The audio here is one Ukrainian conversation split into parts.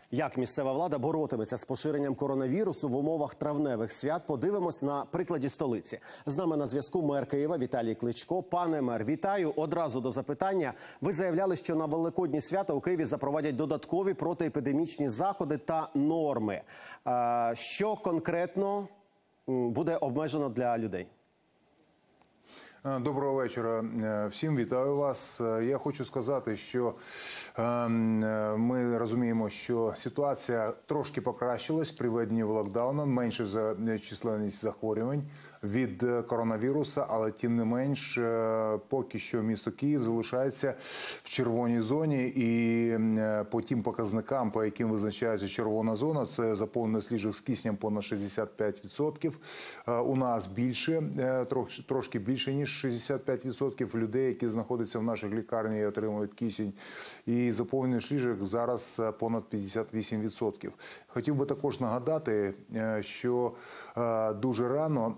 Як місцева влада боротиметься з поширенням коронавірусу в умовах травневих свят, подивимось на прикладі столиці. З нами на зв'язку мер Києва Віталій Кличко. Пане мер, вітаю. Одразу до запитання. Ви заявляли, що на Великодні свята у Києві запровадять додаткові протиепідемічні заходи та норми. Що конкретно буде обмежено для людей? Доброго вечора всім, вітаю вас. Я хочу сказати, що ми розуміємо, що ситуація трошки покращилась при введенні локдауну, менше за численність захворювань від коронавірусу, але тим не менш, поки що місто Київ залишається в червоній зоні, і по тим показникам, по яким визначається червона зона, це заповненість ліжок з киснем понад 65%. У нас більше, трошки більше, ніж 65% людей, які знаходяться в наших лікарнях і отримують кисень. І заповненість ліжок зараз понад 58%. Хотів би також нагадати, що дуже рано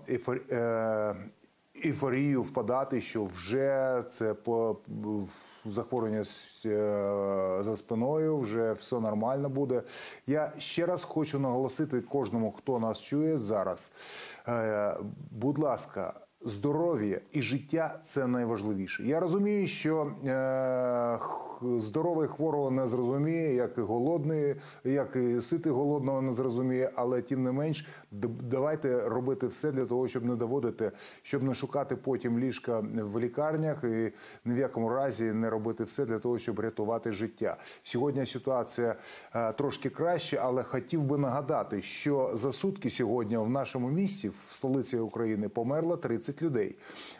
ейфорію впадати, що вже це захворювання за спиною, вже все нормально буде. Я ще раз хочу наголосити кожному, хто нас чує зараз. Будь ласка, здоров'я і життя – це найважливіше. Я розумію, що здоровий хворого не зрозуміє, як і голодний, як і ситий голодного не зрозуміє, але тим не менш, давайте робити все для того, щоб не доводити, щоб не шукати потім ліжка в лікарнях і ні в якому разі не робити все для того, щоб рятувати життя. Сьогодні ситуація трошки краще, але хотів би нагадати, що за сутки сьогодні в нашому місті, в столиці України, померло 30 людей.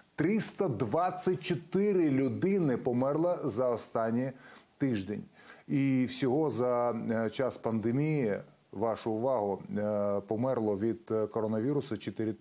324 людини померла за останній тиждень. І всього за час пандемії, вашу увагу, померло від коронавірусу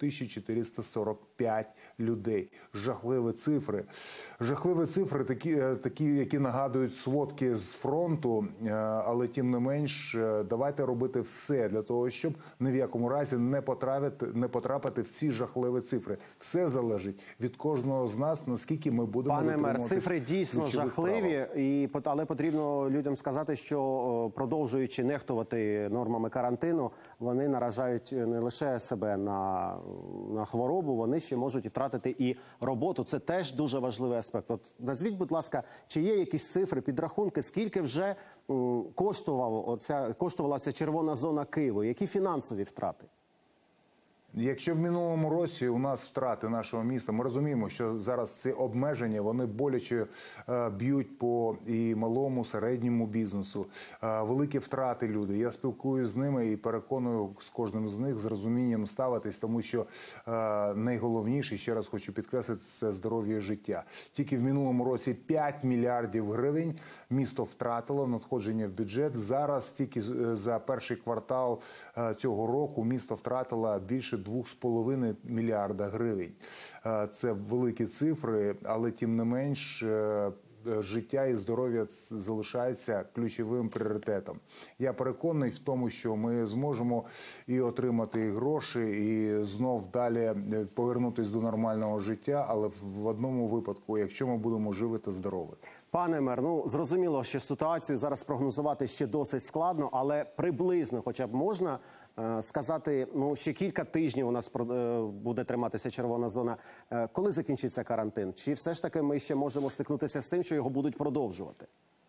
4445 людей. Жахливі цифри. Жахливі цифри, такі, які нагадують сводки з фронту, але тим не менш, давайте робити все для того, щоб ні в якому разі не потрапити в ці жахливі цифри. Все залежить від кожного з нас, наскільки ми будемо дотримуватись. Пане мер, цифри дійсно жахливі, але потрібно людям сказати, що продовжуючи нехтувати нормами карантину, вони наражають не лише себе на хворобу, вони ще можуть втратити і роботу. Це теж дуже важливий аспект. От назвіть, будь ласка, чи є якісь цифри, підрахунки, скільки вже коштувала ця червона зона Києву, які фінансові втрати? Якщо в минулому році у нас втрати нашого міста, ми розуміємо, що зараз ці обмеження, вони боляче б'ють по і малому, середньому бізнесу. Великі втрати люди. Я спілкуюся з ними і переконую з кожним з них з розумінням ставитись, тому що найголовніше, ще раз хочу підкреслити, це здоров'я і життя. Тільки в минулому році 5 мільярдів гривень місто втратило надходження в бюджет. Зараз тільки за перший квартал цього року місто втратило більше 2,5 мільярда гривень. Це великі цифри, але тим не менш життя і здоров'я залишається ключовим пріоритетом. Я переконаний в тому, що ми зможемо і отримати і гроші, і знов далі повернутися до нормального життя, але в одному випадку, якщо ми будемо живі та здорові. Пане мер, зрозуміло, що ситуацію зараз прогнозувати ще досить складно, але приблизно хоча б можна сказати, ще кілька тижнів у нас буде триматися червона зона. Коли закінчиться карантин? Чи все ж таки ми ще можемо стикнутися з тим, що його будуть продовжувати?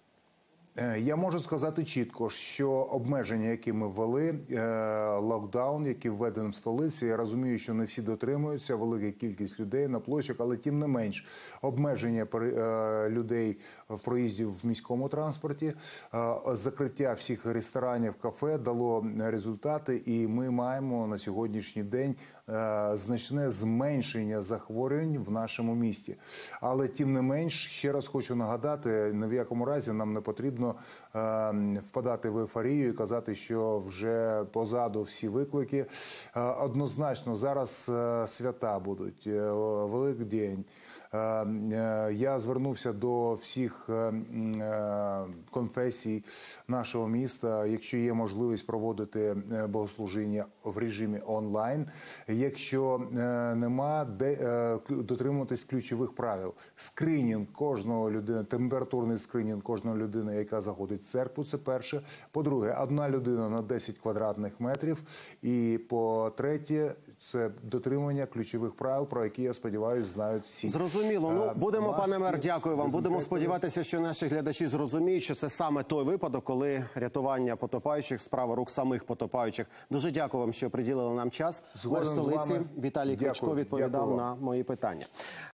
Я можу сказати чітко, що обмеження, які ми ввели, локдаун, який введений в столиці, я розумію, що не всі дотримуються, велика кількість людей на площах, але тим не менш, обмеження людей в проїзді в міському транспорті, закриття всіх ресторанів, кафе дало результати, і ми маємо на сьогоднішній день значне зменшення захворювань в нашому місті. Але тим не менш, ще раз хочу нагадати, ні в якому разі нам не потрібно впадати в ейфорію і казати, що вже позаду всі виклики. Однозначно, зараз свята будуть, Великдень, Я звернувся до всіх конфесій нашого міста, якщо є можливість проводити богослужіння в режимі онлайн, якщо нема, дотримуватись ключових правил. Скринінг кожного людини, температурний скринінг кожної людини, яка заходить в церкву, це перше. По-друге, одна людина на 10 квадратних метрів. І по-третє, це дотримання ключових правил, про які, я сподіваюся, знають всі. Зрозуміло. Ну, будемо, пане мер, дякую вам. Будемо сподіватися, що наші глядачі зрозуміють, що це саме той випадок, коли рятування потопаючих – справа рук самих потопаючих. Дуже дякую вам, що приділили нам час. Мер столиці Віталій Кличко відповідав на мої питання.